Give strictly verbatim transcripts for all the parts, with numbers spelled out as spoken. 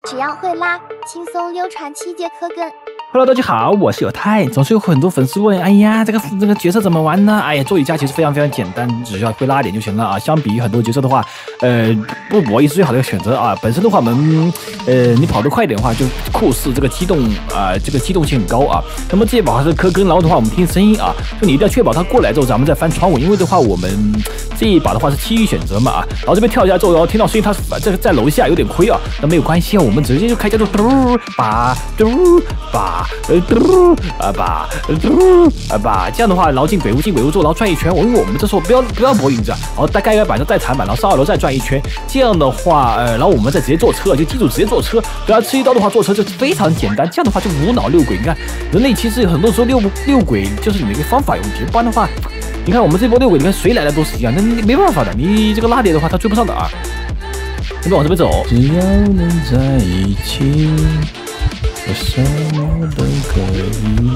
只要会拉，轻松溜传七节课根。 Hello， 大家好，我是有泰。总是有很多粉丝问，哎呀，这个这个角色怎么玩呢？哎呀，做瑜伽其实非常非常简单，只要会拉点就行了啊。相比于很多角色的话，呃，不博弈是最好的一个选择啊。本身的话，我们呃，你跑得快一点的话，就酷似这个机动啊、呃，这个机动性很高啊。那么这一把还是科根，然后的话，我们听声音啊，就你一定要确保他过来之后，咱们再翻窗户，因为的话，我们这一把的话是区域选择嘛啊。然后这边跳下来之后，然后听到声音，他这个在楼下有点亏啊，那没有关系啊，我们直接就开叫做嘟把嘟把。呃嘟啊吧呃嘟啊吧，这样的话，然后进鬼屋进鬼屋之后，然后转一圈。我因为我们这时候不要不要博赢着，然后再盖个板就带残板，然后上二楼再转一圈。这样的话，呃，然后我们再直接坐车，就记住直接坐车。对啊，吃一刀的话坐车就非常简单。这样的话就无脑遛鬼。你看，人类其实很多时候遛遛鬼就是你的一个方法有问题，不然的话，你看我们这波遛鬼，你看谁来的都是一样，那没办法的。你这个拉点的话，他追不上的啊。这边往这边走， 只要能在一起。我什么都可以。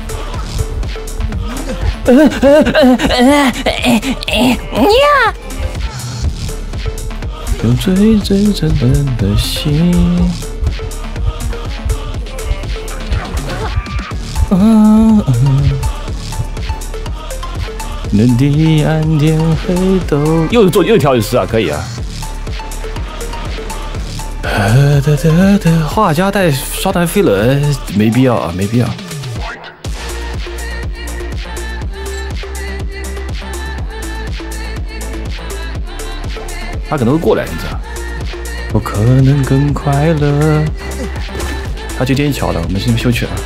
呃呃呃呃呃呀！ 用最最真诚的心。嗯嗯。能地暗天黑都。 又做又跳一次啊，可以啊。 呃的的的， 画家带刷弹飞轮，没必要啊，没必要。他可能会过来，你知道？ 我可能更快乐。 他就天一桥了，我们先休去了。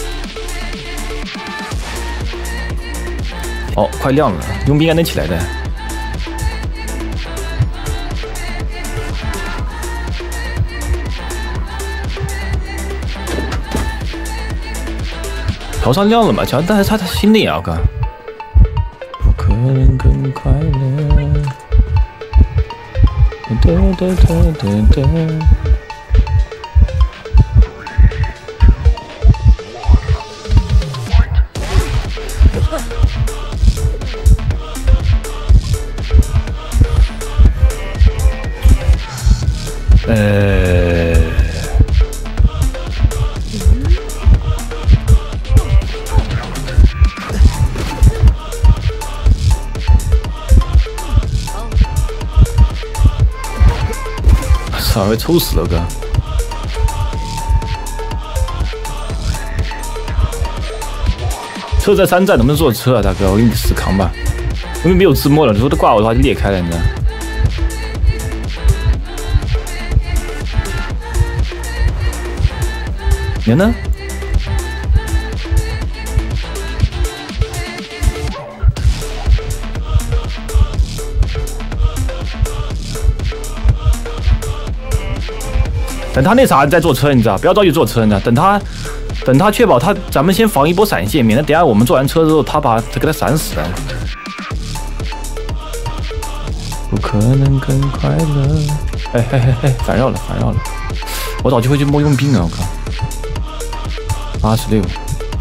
哦，快亮了，佣兵应该能起来的。头上亮了嘛？瞧，但是他他心里啊，我看。 不可能更快乐。哒哒哒哒哒。 呃。操！被抽死了哥！车在山寨，能不能坐车啊，大哥？我给你死扛吧，因为没有字幕了。如果他挂我的话，就裂开了，你知道？你呢？等他那啥再坐车，你知道？不要着急坐车，你知道？等他，等他确保他，咱们先防一波闪现，免得等下我们坐完车之后，他把他给他闪死了。 不可能更快乐。 哎嘿嘿嘿，反绕了，反绕了！我找机会去摸佣兵啊！我靠，八十六。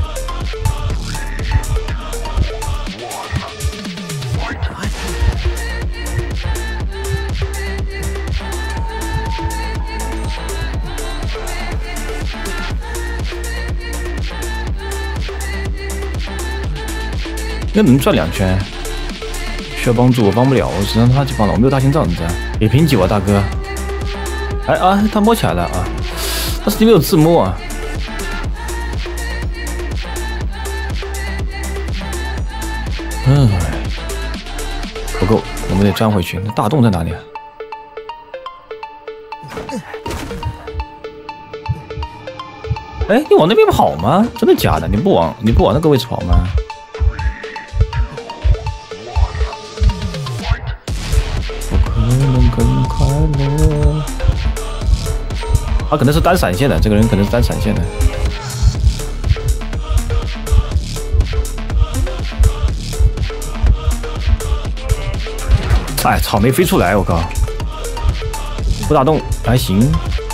那能转两圈？需要帮助，我帮不了，我只能他去帮了，我没有大心脏，你知道？也瓶酒啊，大哥！哎啊，他摸起来了啊！但是你没有自摸啊！嗯，不够，我们得钻回去。那大洞在哪里啊？哎，你往那边跑吗？真的假的？你不往你不往那个位置跑吗？ 更快乐。 他可能是单闪现的，这个人可能是单闪现的。哎，草莓飞出来，我靠！不打洞还行。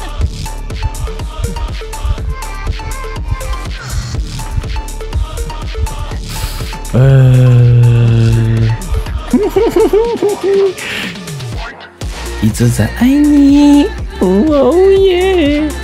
呃，一直在爱你，哦耶！